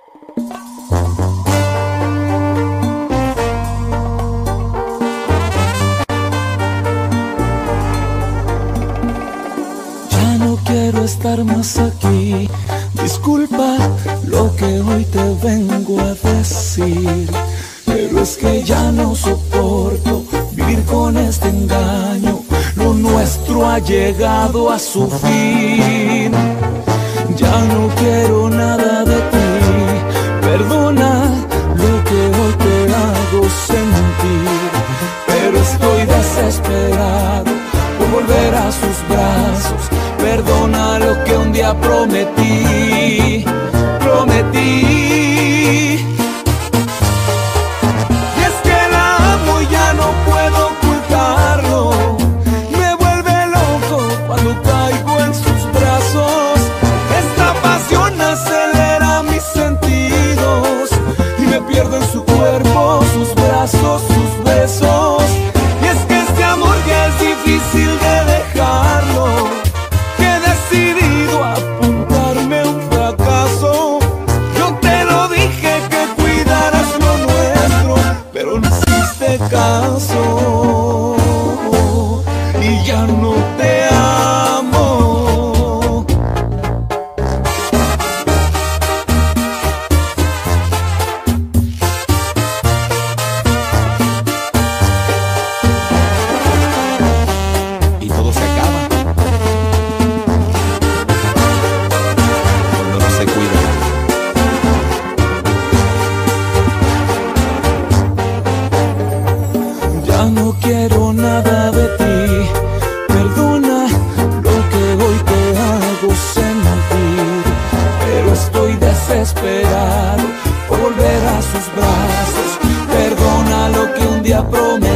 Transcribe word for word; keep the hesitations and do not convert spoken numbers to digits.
Ya no quiero estar más aquí. Disculpa lo que hoy te vengo a decir, pero es que ya no soporto vivir con este engaño. Lo nuestro ha llegado a su fin. Ya no quiero nada de ti. Perdona lo que hoy te hago sentir, pero estoy desesperado por volver a sus brazos. Perdona lo que un día prometí, prometí. Y es que la amo y ya no puedo ocultarlo. Me vuelve loco cuando caigo en sus brazos. Esta pasión acelera mis sentidos y me pierdo en su cuerpo, sus brazos, sus besos. Y es que este amor ya es difícil de dejarlo. Decidido a apuntarme a un fracaso. Yo te lo dije que cuidaras lo nuestro, pero no hiciste caso y ya no te amo. Y todo se acaba cuando no se cuida. Ya no quiero nada de ti. Perdona lo que hoy te hago sentir, pero estoy desesperado por volver a sus brazos. Perdona lo que un día prometí.